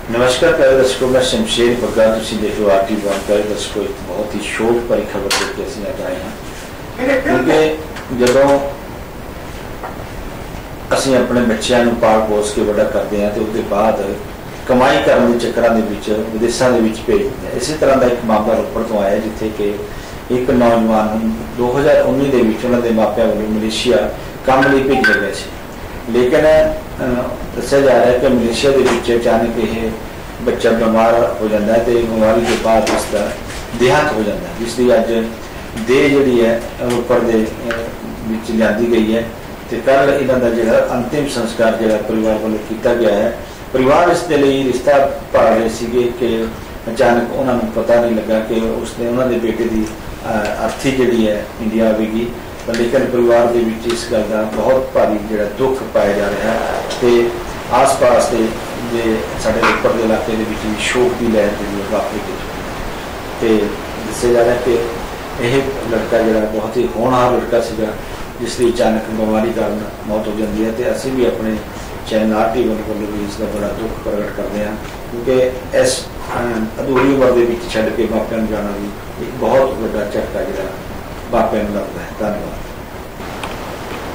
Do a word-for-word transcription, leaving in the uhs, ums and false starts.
नमस्कार प्यारे दर्शकों, मैं शमशेर बग्गा, तुम देख लो आर टी वन। प्यारे दर्शकों, एक बहुत ही शोक भरी खबर लेके असीं अज आए हैं, क्योंकि जदों असीं अपने बच्चों को पाल पोस के बड़ा करते हैं तो उसके बाद कमाई करने के चक्करां दे विच विदेशों के भेज दिंदे हैं। इसी तरह का एक मामला रोपड़ तो आया जिथे कि एक नौजवान दो हज़ार उन्नीस के विच उन्हां दे मापिਆਂ ਵੱਲੋਂ मलेशिया काम लई भेजा गया सी, लेकिन दस्सिया जा रहा है कि मलेशिया के विच अचानक यह बच्चा बीमार हो जाता है तो बीमारी के बाद उसका देहांत हो जाता है, जिसकी अज देह जी है रोपड़ के लिया गई है। तो कल इन्हों का जो अंतिम संस्कार जो परिवार वालों किया गया है। परिवार इसके लिए रिश्ता पा रहे थे कि अचानक उन्होंने पता नहीं लगा कि उसने उन्होंने बेटे की अर्थी जी है इंडिया आएगी, लेकिन परिवार के इस गल का बहुत भारी जो दुख पाया जा रहा है। तो आस पास के जे साढ़े रोपड़ के इलाके के शोक की लहर जी वापरी गई। तो दस्सिया जा रहा है कि यह लड़का जो बहुत ही होनहार लड़का सीगा, जिसकी अचानक बीमारी कारण मौत हो जाती है। तो असीं भी अपने चैनल आर टी वन वालों भी इसका बड़ा दुख प्रगट करते हैं, क्योंकि इस अधूरी उम्र के छड्ड के मापिਆਂ ਨੂੰ जाना भी एक बहुत बड़ा झटका जो मापिਆਂ ਨੂੰ लगता है। धन्यवाद।